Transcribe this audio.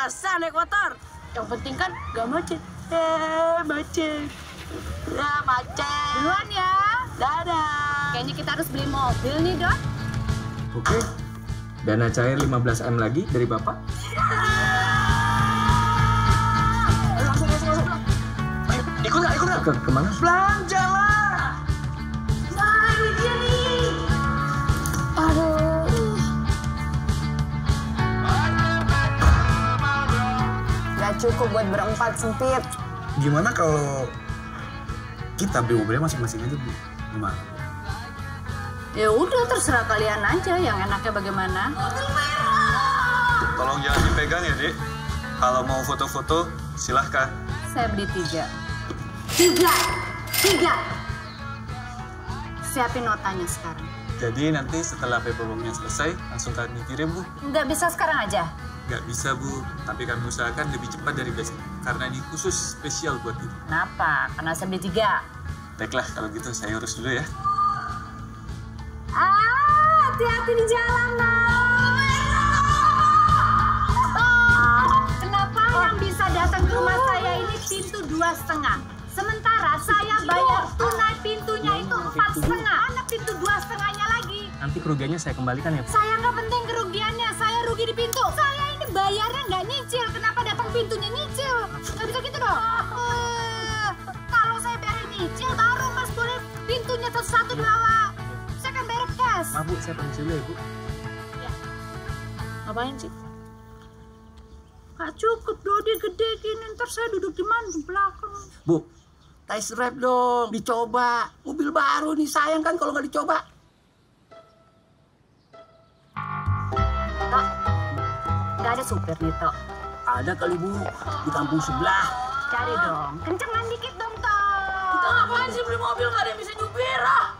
biasa naik motor. Yang penting kan gak macet. Macet. Ya, macet. Duluan ya. Dadah. Kayaknya kita harus beli mobil nih, Dok. Oke. Dana cair 15M lagi dari Bapak. Langsung. Ayo, ikut nggak? Kemana? Belanja lah. Nah, ini dia nih. Aduh. Gak cukup buat berempat, sempit. Gimana kalau kita beli mobilnya masing-masing aja, Bu? Gimana? Ya udah, terserah kalian aja yang enaknya bagaimana. Tolong jangan dipegang ya, Dek. Kalau mau foto-foto, silahkan. Saya beli 3. Siapin notanya sekarang. Jadi nanti setelah paperworknya selesai, langsung kami kirim, Bu. Nggak bisa sekarang aja? Nggak bisa, Bu. Tapi kami usahakan lebih cepat dari biasanya. Karena ini khusus spesial buat itu. Kenapa? Karena saya beli 3. Baiklah, kalau gitu saya urus dulu ya. Hati-hati di jalan, Kenapa yang bisa datang ke rumah saya ini pintu 2,5? Sementara saya bayar tunai pintunya itu 4,5. Mana pintu 2,5-nya lagi? Nanti kerugiannya saya kembalikan ya, Pak. Saya nggak penting kerugiannya, saya rugi di pintu. Saya ini bayarnya nggak nyicil, kenapa datang pintunya nyicil? Nggak bisa gitu dong. Kalau saya bayar nyicil, baru Mas boleh pintunya satu-satu dibawa. Saya kan bayar cash. Maaf, Bu, saya permisi dulu ya, Bu. Ngapain sih? Gak cukup, Dodi gede gini, ntar saya duduk di mana? Di belakang. Bu, test drive dong, dicoba. Mobil baru nih, sayang kan kalau nggak dicoba. Tok, gak ada supir nih, Tok. Ada kali, Bu, di kampung sebelah. Cari dong, kencengan dikit dong, Tok. Kita ngapain sih beli mobil nggak ada yang bisa nyupir, ah?